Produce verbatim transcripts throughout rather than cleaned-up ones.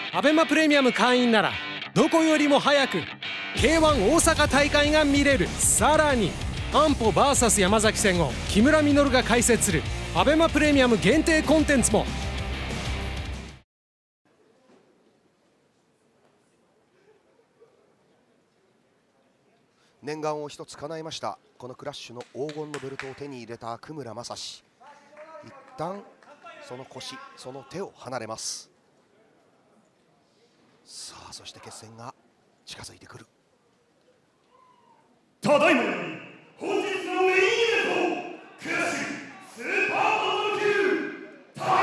アベマプレミアム会員ならどこよりも早く ケーワン 大阪大会が見れる。さらに安保 ブイエス 山崎戦を木村稔が解説するアベマプレミアム限定コンテンツも。 念願を一つ叶えました。このクラッシュの黄金のベルトを手に入れた久村正史、一旦その腰その手を離れます。さあそして決戦が近づいてくる。 ただいまより本日のメインイベントクラッシュスーパーバトル級タイトルマッチを行い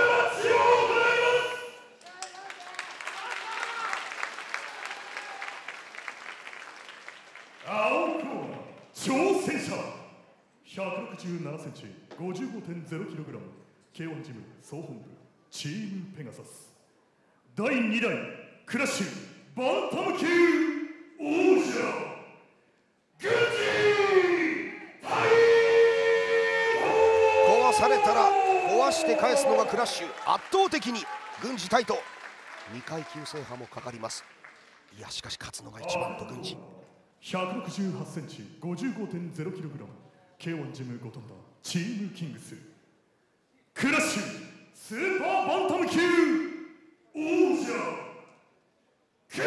ます。青コーナー挑戦者ひゃくろくじゅうななセンチ ごじゅうごてんゼロキログラム ケーワン ジム総本部チームペガサスだいにだいクラッシュバンタム級王者壊されたら壊して返すのがクラッシュ。圧倒的に軍事タイトにかい級制覇もかかります。いやしかし勝つのが一番と軍事ひゃくろくじゅうはちセンチ ごじゅうごてんゼロキログラム ケーワン ジムゴトンダチームキングスクラッシュスーパーバンタム級王者ク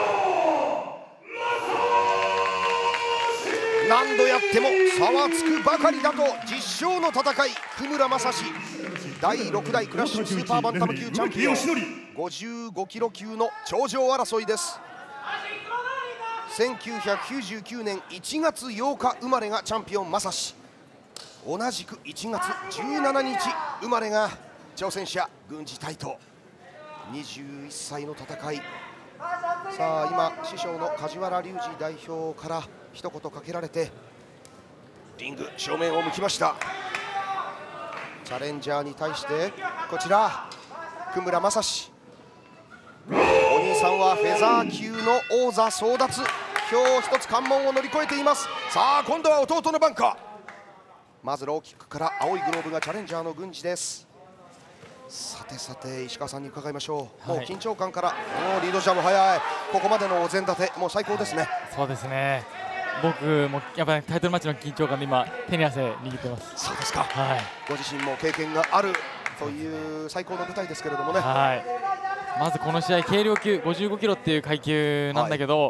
何度やっても差はつくばかりだと実証の戦い。久村正史だいろくだいクラッシュスーパーバンタム級チャンピオン、ごじゅうごキロ級の頂上争いです。せんきゅうひゃくきゅうじゅうきゅうねんいちがつようか生まれがチャンピオン正史、同じくいちがつじゅうしちにち生まれが挑戦者軍事タイト。にじゅういっさいの戦い。さあ今師匠の梶原隆二代表から一言かけられてリング正面を向きました。チャレンジャーに対してこちら久村正史、お兄さんはフェザー級の王座争奪、今日一つ関門を乗り越えています。さあ今度は弟の番か。まずローキックから青いグローブがチャレンジャーの軍事です。さてさて石川さんに伺いましょう、はい、もう緊張感からもうリードジャブ早い、ここまでのお膳立てもう最高ですね、はい、 そうですね。僕もやっぱりタイトルマッチの緊張感で今手に汗握ってます。 そうですか、はい、ご自身も経験があるという最高の舞台ですけれどもね、 はい、まずこの試合軽量級ごじゅうごキロっていう階級なんだけど、はい、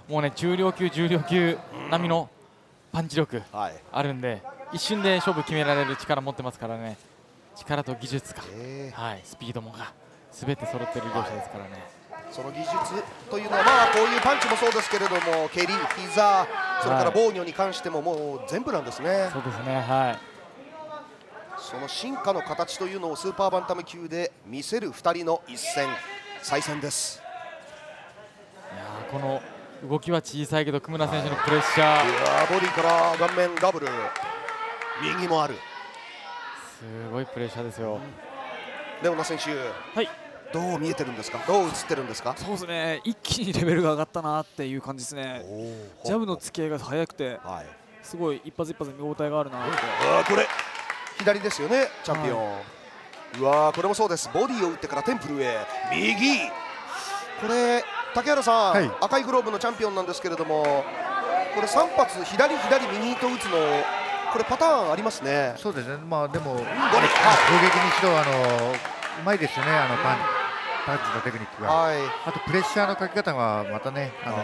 もうね中量級重量級並みのパンチ力あるんで、一瞬で勝負決められる力持ってますからね。力と技術か、えーはい、スピードもが全て揃っている両者ですからね、 はい、その技術というのは、まあ、こういうパンチもそうですけれども蹴り、膝、それから防御に関してももう全部なんですね。 そうですね、はい、 その進化の形というのをスーパーバンタム級で見せるふたりの一戦、再戦です。 いやこの動きは小さいけど久村選手のプレッシャー、はい、 いやボディから顔面ダブル、右もある、 すごいプレッシャーですよ。 レオナ選手、はい、どう見えてるんですか、どう映ってるんですか。 そうですね、一気にレベルが上がったなっていう感じですね。ジャブの付き合いが速くて、はい、すごい一発一発見応えがあるなって。 あこれ左ですよね、チャンピオン、はい、うわこれもそうです、ボディを打ってからテンプルへ右、これ竹原さん、はい、赤いグローブのチャンピオンなんですけれども、これさん発左左右と打つのこれパターンありますね。 そうですね。まあでも攻撃にしろあのうまいですよね。あのパンパンチのテクニックが。はい、あとプレッシャーのかけ方がまたね、あのはい、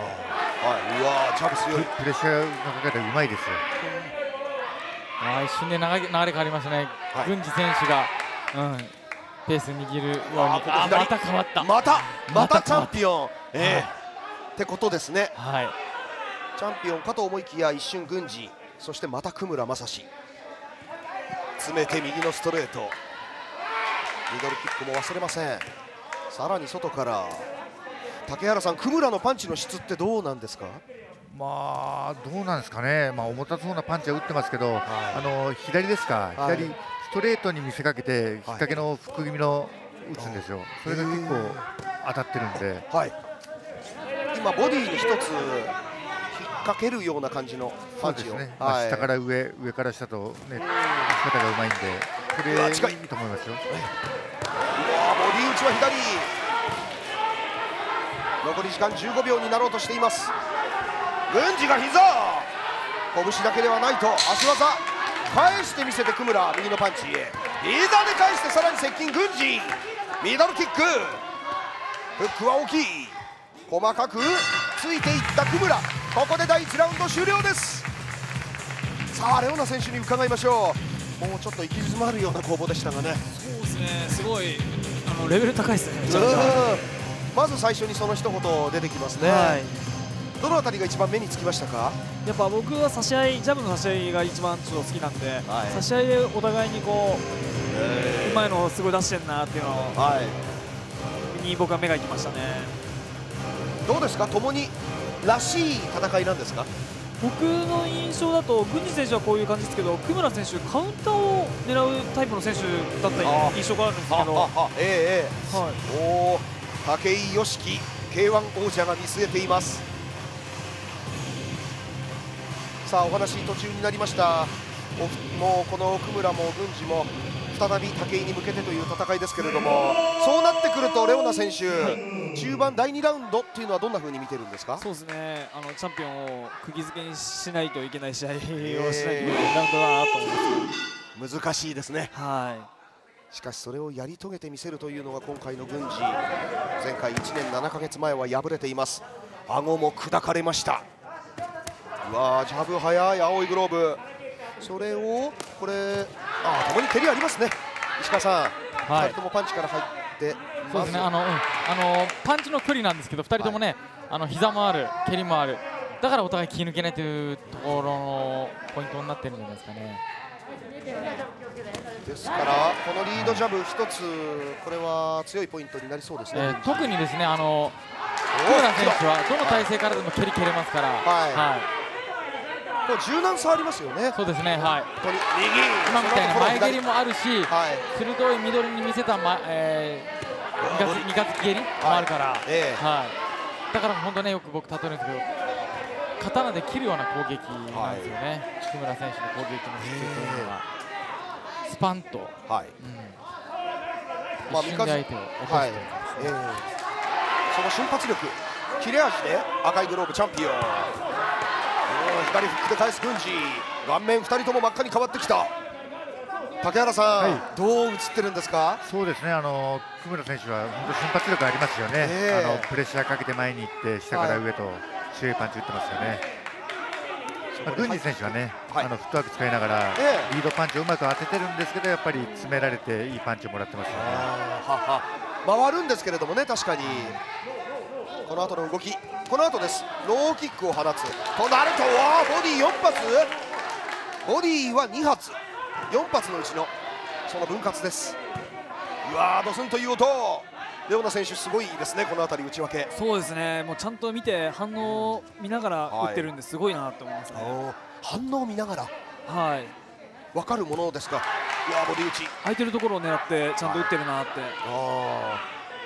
うわジャブ強い。 プレッシャーのかけ方うまいですよ。 あ一瞬で流れ流れ変わりましたね。はい、郡司選手が、うん、ペース握るように、あまた変わった。 またまたチャンピオン、えー、ってことですね。はい。チャンピオンかと思いきや一瞬郡司。そしてまた久村正史、詰めて右のストレート、ミドルキックも忘れません。さらに外から竹原さん、久村のパンチの質ってどうなんですか。 まあどうなんですかね、まあ、重たそうなパンチは打ってますけど、はい、あの左ですか、はい、左ストレートに見せかけて引っ掛けのフック気味の打つんですよ、はい、それが結構当たってるんで、はい、 今ボディに一つかけるような感じのパンチを、ね、 はい、下から上、上から下とね、打ち方がうまいんで、これいいと思いますよ。うわボディ打ちは左、 残り時間じゅうごびょうになろうとしています。郡司が膝拳だけではないと足技返してみせて久村、右のパンチ、膝で返してさらに接近郡司、ミドルキック、フックは大きい、細かくついていった久村、ここでだいいちラウンド終了です。さあレオナ選手に伺いましょう。もうちょっと行き詰まるような攻防でしたがね。 そうですね、すごいあのレベル高いですね。 まず最初にその一言出てきますね、はい、どのあたりが一番目につきましたか？ やっぱ僕は差し合い、ジャブの差し合いが一番ちょっと好きなんで、はい、差し合いでお互いにこううまいのをすごい出してるなっていうのを、はい、に僕は目がいきましたね。 どうですか、共にらしい戦いなんですか？ 僕の印象だと郡司選手はこういう感じですけど、久村選手カウンターを狙うタイプの選手だった印象があるんですけど、 ええ、はい、おー、武井良樹 ケーワン 王者が見据えています。さあお話途中になりました。もうこの久村も郡司も再び武井に向けてという戦いですけれども、そうなってくるとレオナ選手、はい、中盤だいにラウンドっていうのはどんな風に見てるんですか？ そうですね、あのチャンピオンを釘付けにしないといけない試合をしないといけないラウンドだなと思います。難しいですね。 はい、 しかしそれをやり遂げてみせるというのが今回の郡司。前回いちねんななかげつまえは敗れています。顎も砕かれました。うわー、ジャブ速い青いグローブ、それをこれあ共に蹴りありますね。石川さん、はい、ふたりともパンチから入って、 そうですね、あの、うん、あのパンチの距離なんですけどふたりともね、はい、あの膝もある、蹴りもある、だからお互い気抜けないというところのポイントになってるんじゃないですかね。 ですからこのリードジャブ一つ、これは強いポイントになりそうですね。えー、 特にですね、あの久村選手はどの体勢からでも蹴り蹴れますから、はい、はい、 こう柔軟さありますよね。 そうですね、はい、 右今みたいな前蹴りもあるし、はい、鋭いミドルに見せた、まえー、二月蹴りもあるから、はい、えーはい、だから本当ね、よく僕例えるんですけど、刀で切るような攻撃なんですよね、はい、久村選手の攻撃の質というのは、えー、スパンと、はい、うん、まあ、一瞬で相手を落として、はい、えー、 その瞬発力、切れ味で赤いグローブチャンピオン。左フックで返す郡司、顔面ふたりとも真っ赤に変わってきた。竹原さん、はい、どう映ってるんですか？ そうですね、あの久村選手は本当瞬発力ありますよね、えー、あのプレッシャーかけて前に行って下から上と強いパンチ打ってますよね。はい、まあ、郡司選手はね、はい、あのフットワーク使いながら、えー、リードパンチをうまく当ててるんですけど、やっぱり詰められていいパンチをもらってますよね。 はは回るんですけれどもね、確かにこの後の動き、この後です、ローキックを放つとなると、わー、ボディよん発、ボディはに発、よん発のうちのその分割です。うわー、ドスンという音、レオナ選手すごいですね、この辺り内訳。 そうですね、もうちゃんと見て反応を見ながら打ってるんですごいなと思いますね。はい、 反応を見ながら、はい、分かるものですか？いやー、ボディ打ち、 空いてるところを狙ってちゃんと打ってるなって。 あ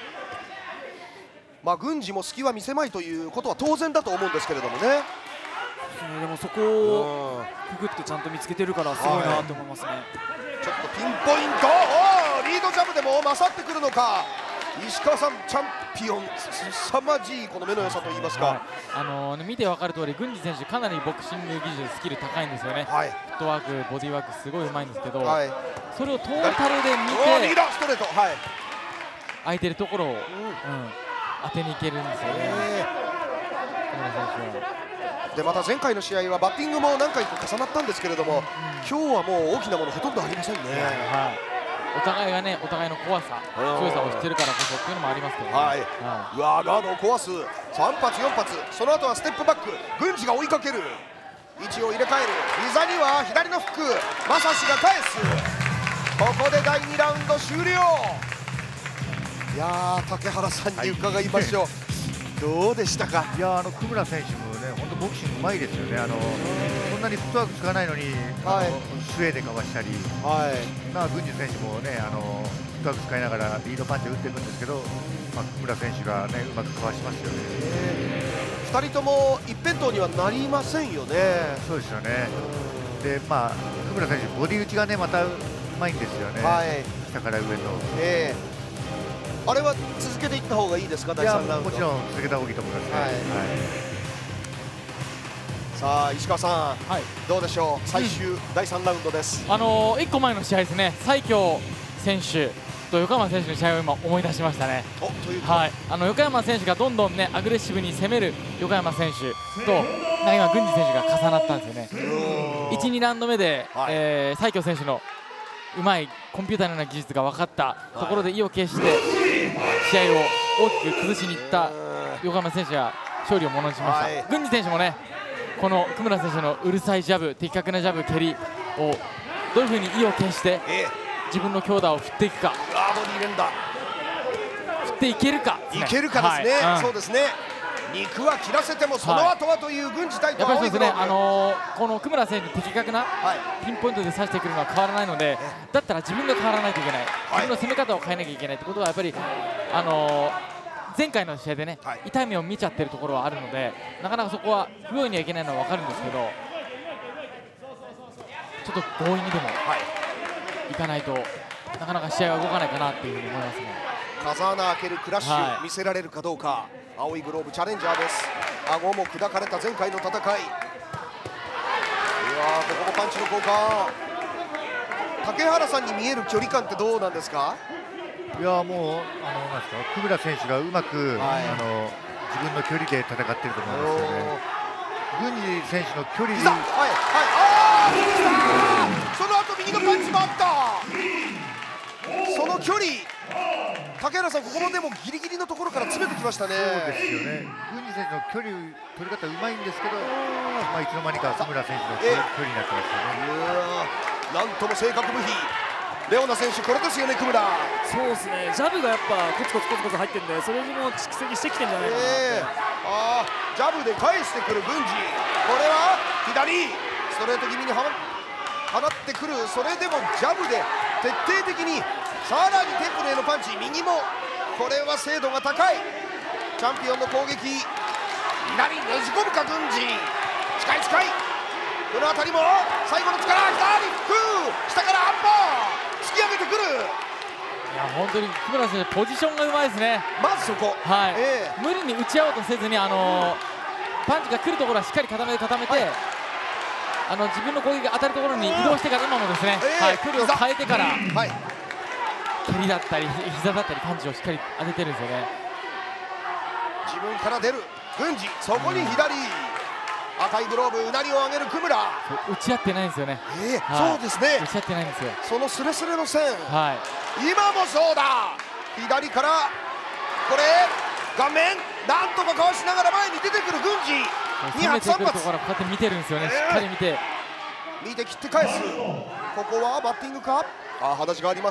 まあ、郡司も隙は見せまいということは当然だと思うんですけれどもね。 でもそこをくぐってちゃんと見つけてるからすごいなと思いますね。 ちょっとピンポイント、おリードジャブでも勝ってくるのか。石川さん、チャンピオン、凄まじいこの目の良さといいますか、はい、 あのー、見て分かる通り、郡司選手かなりボクシング技術スキル高いんですよね。はい、フットワーク、ボディーワークすごいうまいんですけど、はい、それをトータルで見てリードストレート、はい、 空いてるところを、うんうん、当てにいけるんですよね、久村選手は。 でまた前回の試合はバッティングも何回か重なったんですけれども、うん、今日はもう大きなものほとんどありませんね。はい、 お互いがね、お互いの怖さ、強さを知ってるからこそっていうのもありますけどね。はい、 はい、うわー、ガードを壊す、さん発よん発、その後はステップバック、郡司が追いかける、位置を入れ替える、膝には左のフック、正志が返す。ここでだいにラウンド終了。いやー、竹原さんに伺いましょう、はい、どうでしたか？ いやー、あの久村選手もね、本当ボクシングうまいですよね。あのそんなにフットワーク使わないのに、はい、スウェーでかわしたり、はい、まあ郡司選手もね、あのフットワーク使いながらリードパンチを打っていくんですけど、まあ、久村選手がね、うまくかわしますよね。 ふたりとも一辺倒にはなりませんよね。 そうですよね。で、まあ久村選手ボディ打ちがね、またうまいんですよね。はい、下から上と。えーあれは続けていった方がいいですか、だいさんラウンド。 もちろん続けた方がいいと思いますね。はいはい、 さあ石川さん、はい、どうでしょう、最終、うん、だいさんラウンドです。 あのー、いっこまえの試合ですね、西京選手と横山選手の試合を今思い出しましたね。 おというはい、あの横山選手がどんどんねアグレッシブに攻める横山選手と今郡司選手が重なったんですよね。いち、にラウンド目で、はい、えー、西京選手のうまいコンピューターのような技術が分かったところで意を決して試合を大きく崩しにいった横山選手が勝利をものにしました。はい、郡司選手もね、この久村選手のうるさいジャブ、的確なジャブ、蹴りをどういうふうに意を決して自分の強打を振っていくか、 ボディ連打振っていけるか、 いけるかですね。はい、うん、そうですね。肉は切らせてもその後はという郡司対やっぱりそうですね、あのー、この久村選手的確なピンポイントで刺してくるのは変わらないので、だったら自分が変わらないといけない、自分の攻め方を変えなきゃいけないってことはやっぱり、あのー、前回の試合でね、痛い目を見ちゃってるところはあるので、なかなかそこは不用意にはいけないのは分かるんですけど、ちょっと強引にでもいかないとなかなか試合は動かないかなっていうふうに思いますね。 風穴開けるクラッシュ、はい、見せられるかどうか。青いグローブチャレンジャーです。顎も砕かれた前回の戦い。いやー、ここもパンチの効果。竹原さんに見える距離感ってどうなんですか？ いやー、もうあのなんですか、久村選手がうまく、はい、あの自分の距離で戦っていると思いますよね。郡司選手の距離に、はいはい、 あー、その後右のパンチもあった。その距離、竹原さん、ここもでもギリギリのところから詰めてきましたね。 そうですよね。郡司選手の距離取り方うまいんですけど、まあ、いつの間にか久村選手の距離になってますよね。 なんとも正確無比。レオナ選手、これですよね、久村。 そうですね、ジャブがやっぱコツコツコツコツ入ってるんで、それにも蓄積してきてるんじゃないかなって、えー、 あジャブで返してくる郡司。これは左ストレート気味に放ってくる。それでもジャブで徹底的にさらにテンプレーのパンチ、右もこれは精度が高い。チャンピオンの攻撃、左ねじ込むか郡司。近い近い、この辺りも最後の力、左フー、下からアッパー突き上げてくる。 いや本当に久村選手ポジションがうまいですね。 まずそこ、 はい、えー、無理に打ち合おうとせずに、あのー、パンチが来るところはしっかり固めて固めて、はい、あの自分の攻撃が当たるところに移動してから、今もですね、えーはい、距離を変えてから、はい、蹴りだったり膝だったりパンチをしっかり当ててるんですよね。 自分から出る郡司、そこに左、うん、赤いグローブ、うなりを上げる久村。 打ち合ってないんですよね。 えーはい、そうですね、 打ち合ってないんですよ。 そのスレスレの線、 はい、 今もそうだ。左からこれ顔面なんとかかわしながら前に出てくる郡司。に発さん発、 こうやって見てるんですよね、えー、しっかり見て見て切って返す。ここはバッティングか。あ、裸足があります。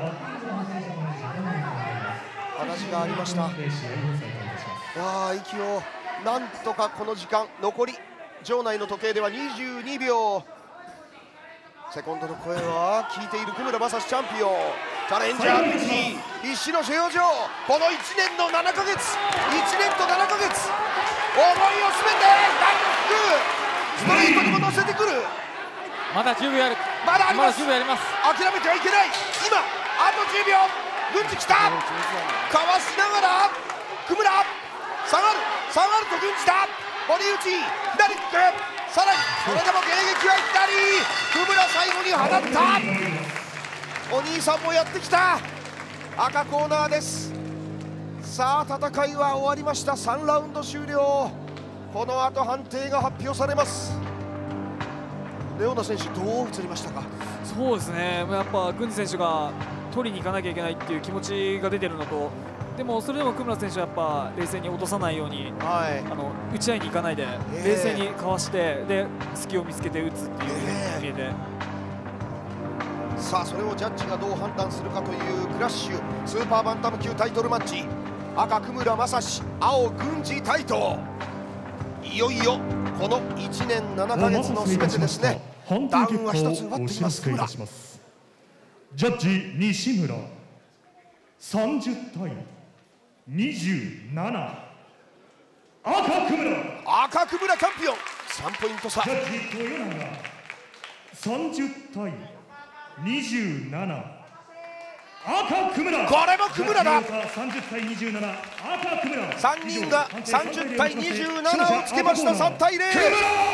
裸足がありました。いや息をなんとか、この時間残り場内の時計ではにじゅうにびょう。セコンドの声は聞いている久村正史チャンピオン。チャレンジャー郡司、必死の表情。このいちねんのななかげつ、いちねんとななかげつ、思いをすべて大フックストレートにも乗せてくる。 まだじゅうびょうある。 まだあります。 まだじゅうびょうあります。 諦めてはいけない。今あとじゅうびょう。郡司来た。かわしながら久村下がる下がると郡司だ。ボディ打ち、左フック、さらにそれでも迎撃は左。久村最後に放った。お兄さんもやってきた。赤コーナーです。さあ戦いは終わりました。さんラウンド終了。この後判定が発表されます。レオナ選手、どう映りましたか？ そうですね、やっぱ郡司選手が取りに行かなきゃいけないっていう気持ちが出てるのと、でもそれでも久村選手はやっぱ冷静に落とさないように、はい、あの打ち合いに行かないで、えー、冷静にかわしてで隙を見つけて打つっていうふうに見えて、えー、さあそれをジャッジがどう判断するかというクラッシュスーパーバンタム級タイトルマッチ。赤久村正史、青郡司泰斗。いよいよこのいちねんななかげつのすべてですね。ダウンは一つ奪っています。久村。 ジャッジ西村さんじゅうたいにじゅうなな、赤久村赤久村チャンピオンさんポイント差。 ジャッジ豊永さんじゅうたいにじゅうなな、 赤久村。 これも久村だ。 さんじゅうたいにじゅうなな、赤久村。 さんにんがさんじゅうたいにじゅうななをつけました。さんたいゼロ。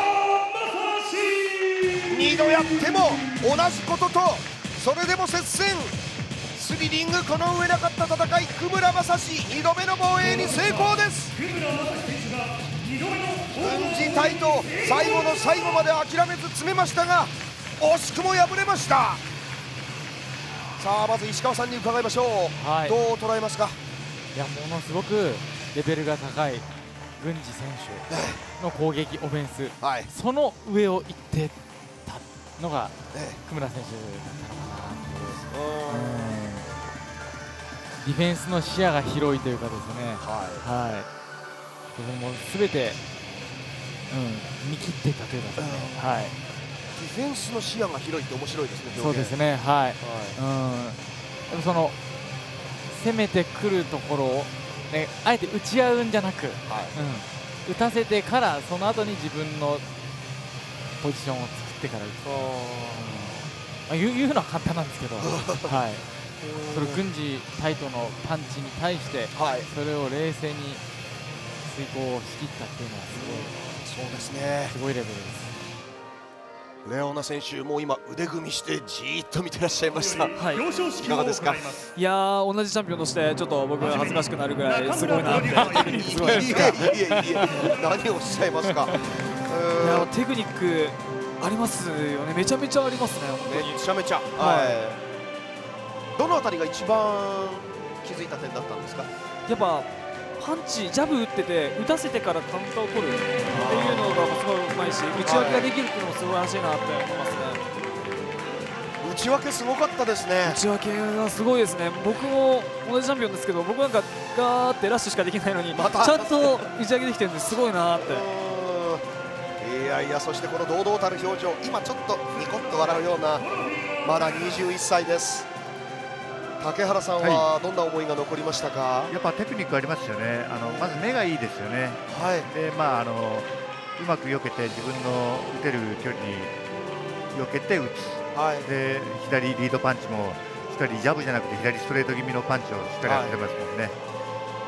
にどやっても同じことと、それでも接戦。スリリングこの上なかった戦い、久村正史にどめの防衛に成功です。軍事隊と最後の最後まで諦めず詰めましたが、惜しくも敗れました。さあまず石川さんに伺いましょう、はい、どう捉えますか。 いや、ものすごくレベルが高い郡司選手の攻撃オフェンス、はい、その上を行ってたのが久村選手だったのかなという。ディフェンスの視野が広いというかですね、はい、はい、もうすべて、うん、見切っていたというかですね、はい、 ディフェンスの視野が広いって面白いですね。 そうですね、はい、はい、うん、でもその攻めてくるところを、ね、あえて打ち合うんじゃなく、はい、うん、打たせてからその後に自分のポジションを作ってから打つ、うん、まあ、言う、言うのは簡単なんですけど、はい。それ郡司タイトのパンチに対して、はい、それを冷静に遂行しきったっていうのはすごい、 そうですね、 すごいレベルです。 レオナ選手も今腕組みしてじーっと見てらっしゃいました。はい、いかがですか。 いやー、同じチャンピオンとしてちょっと僕は恥ずかしくなるぐらいすごいなって。 すごいですか。いえいえいえ、何をおっしゃいますか。 いや、テクニックありますよね。めちゃめちゃありますね。本当にめちゃめちゃ。はい。どのあたりが一番気づいた点だったんですか。 やっぱパンチ、ジャブ打ってて打たせてからカウンターを取るっていうのがすごいうまいし、打ち分けができるっていうのも素晴らしいなって思いますね。 打ち分けすごかったですね。 打ち分けがすごいですね。僕も同じチャンピオンですけど、僕なんかガーってラッシュしかできないのに、ま、ちゃんと打ち上げできてるんですごいなって。 いやいや、そしてこの堂々たる表情、今ちょっとニコッと笑うような、まだにじゅういっさいです。竹原さんはどんな思いが残りましたか。はい、 やっぱテクニックありますよね。あのまず目がいいですよね。はい、で、まあ、あのうまく避けて自分の打てる距離に避けて打つ、はい、で左リードパンチもしっかりジャブじゃなくて左ストレート気味のパンチをしっかりやってますもんね。はい、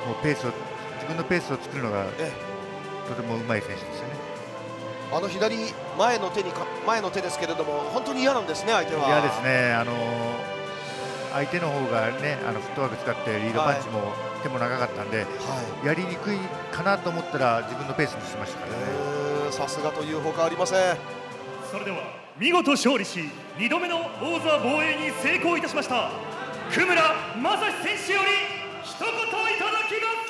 もうペースを自分のペースを作るのがとてもうまい選手ですよね。 あの左前の手にか前の手ですけれども、本当に嫌なんですね、相手は。 嫌ですね。あの相手の方がね、あのフットワーク使ってリードパンチも手も長かったんで、はい、やりにくいかなと思ったら自分のペースにしましたからね。 さすがというほかありません。 それでは見事勝利しにどめの王座防衛に成功いたしました久村正史選手より一言いただきます。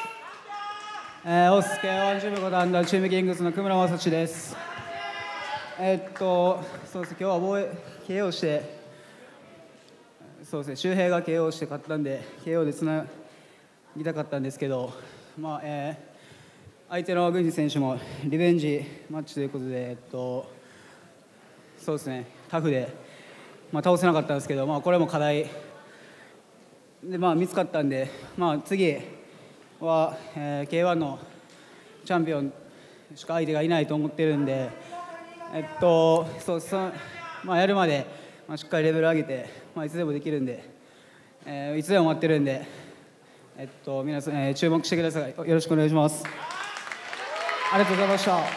えー、オスケーワンチームご担当チームキングスの久村正史です。えー、っとそうですね、今日は防衛 ケーオー してそうですね、周平が ケーオー して勝ったんで ケーオー でつなぎたかったんですけど、まあえー、相手の郡司選手もリベンジマッチということで、えっと、そうですね、タフで、まあ、倒せなかったんですけど、まあ、これも課題で、まあ、見つかったんで、まあ、次は、えー、ケーワン のチャンピオンしか相手がいないと思ってるんで、えっとそうそまあ、やるまで、まあ、しっかりレベル上げて、まあ、いつでもできるんで、えー、いつでも待ってるんで、えっと、皆さん、えー、注目してください。よろしくお願いします。ありがとうございました。 あ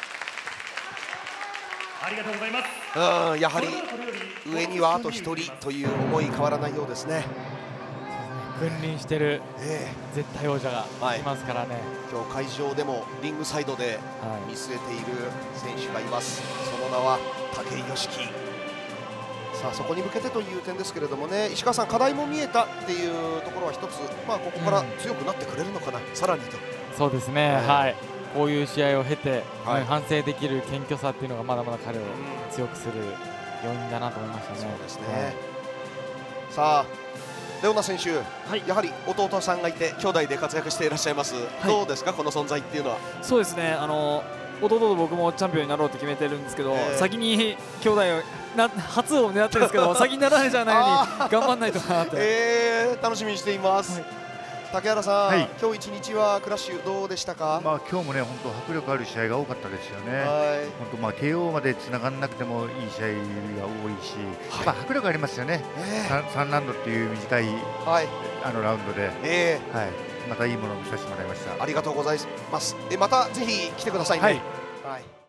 りがとうございます。 うん、やはり上にはあとひとりという思い変わらないようですね。 君臨してる絶対王者がいますからね、はい、 今日会場でもリングサイドで見据えている選手がいます。その名は武井良樹。さあそこに向けてという点ですけれどもね、石川さん、課題も見えたっていうところは一つ、まあ、ここから強くなってくれるのかな、うん、さらにと。 そうですね、えー、はい、こういう試合を経て、はい、反省できる謙虚さっていうのがまだまだ彼を強くする要因だなと思いましたね。 そうですね、はい、さあレオナ選手、はい、やはり弟さんがいて兄弟で活躍していらっしゃいます、はい、どうですか、この存在っていうのは。 そうですね、あの弟と僕もチャンピオンになろうと決めてるんですけど、えー、先に兄弟をな初を狙ってるんですけど先になられちゃわないように頑張らないとなって、 えー、楽しみにしています、はい、 竹原さん、 はい、 今日一日はクラッシュどうでしたか？ まあ今日もね本当迫力ある試合が多かったですよね。本当まあ ケーオー までつながらなくてもいい試合が多いし、はい、まあ迫力ありますよね。えー、さんラウンドっていう短い、はい、あのラウンドで、えー、はい、またいいものを見させてもらいました。 ありがとうございます。えまたぜひ来てくださいね。はい、はい。